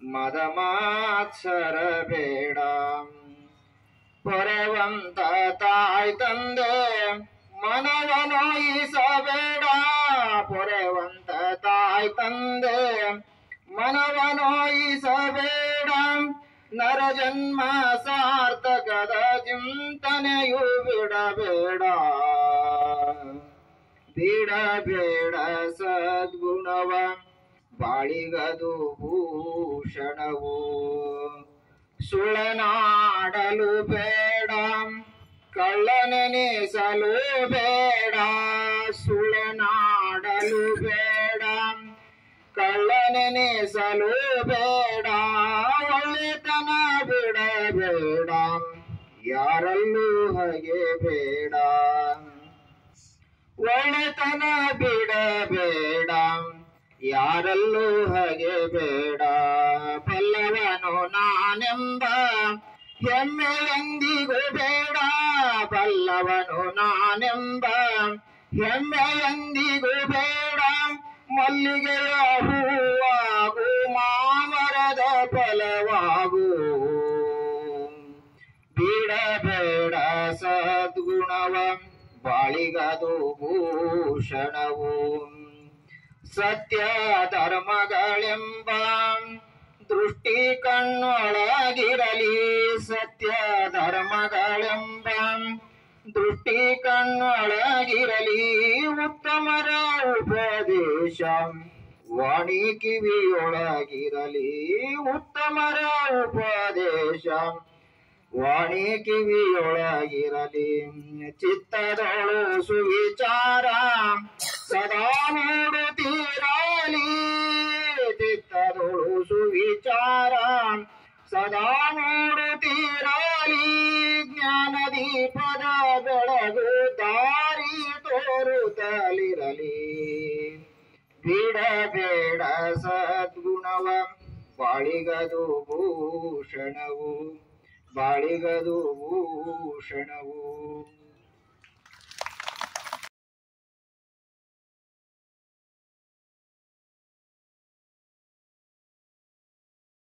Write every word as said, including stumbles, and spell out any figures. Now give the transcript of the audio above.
ಮದ ಮಾತ್ಸರ ಬೇಡ. ಪೊರೆವಂತ ತಾಯಿ ತಂದೆ ಮನವ ನೋಯಿಸಬೇಡ. ಪೊರೆವಂತ ತಾಯಿ ತಂದೆ ಮನವ ನೋಯಿಸಬೇಡ. ನರ ಜನ್ಮ ಸಾರ್ಥಕದ ಚಿಂತನೆಯು ಬಿಡಬೇಡ. ಬಿಡಬೇಡ ಸದ್ಗುಣವ ಬಾಳಿಗದು ಭೂಷಣವು. ಸುಳನಾಡಲು ಬೇಡ ಕಳ್ಳನೆನಿಸಲು ಬೇಡ. ಸುಳನಾಡಲು ಬೇಡ ಕಳ್ಳನೆನಿಸಲು ಬೇಡ. ಒಳ್ಳೆತನ ಬಿಡಬೇಡ ಯಾರಲ್ಲೂ ಹಾಗೆ ಬೇಡ. ಒಳ್ಳೆತನ ಬಿಡಬೇಡ ಯಾರಲ್ಲೂ ಹಾಗೆ ಬೇಡ. ಬಲ್ಲವನು ನಾನೆಂಬ ಹೆಮ್ಮೆ ಎಂದಿಗೂ ಬೇಡ. ಬಲ್ಲವನು ನಾನೆಂಬ ಹೆಮ್ಮೆ ಎಂದಿಗೂ ಬೇಡ. ಮಲ್ಲಿಗೆಯ ಹೂವಾಗು ಮಾಮರದ ಫಲವಾಗು. ಬಿಡಬೇಡ ಸದ್ಗುಣವ ಬಾಳಿಗದು ಭೂಷಣವು. ಸತ್ಯ ಧರ್ಮಗಳೆಂಬ ದೃಷ್ಟಿ ಕಣ್ಣೊಳಗಿರಲಿ. ಸತ್ಯ ಧರ್ಮಗಳೆಂಬ ದೃಷ್ಟಿ ಕಣ್ಣೊಳಗಿರಲಿ. ಉತ್ತಮರ ಉಪದೇಶ ವಾಣಿ ಕಿವಿಯೊಳಗಿರಲಿ. ಉತ್ತಮರ ಉಪದೇಶ ವಾಣಿ ಕಿವಿಯೊಳಗಿರಲಿ. ಚಿತ್ತದೊಳು ಸುವಿಚಾರ ಸದಾ ಮೂಡುತ್ತಿರಲಿ. ಚಿತ್ತದೊಳು ಸುವಿಚಾರ ಸದಾ ಮೂಡುತ್ತಿರಲಿ. ಜ್ಞಾನ ದೀಪದ ಬೆಳಗು ದಾರಿ ತೋರುತ್ತಲಿರಲಿ. ಬಿಡಬೇಡ ಸದ್ಗುಣವ ಬಾಳಿಗದು ಭೂಷಣವು. ಬಾಳಿಗದು ಭೂಷಣವು.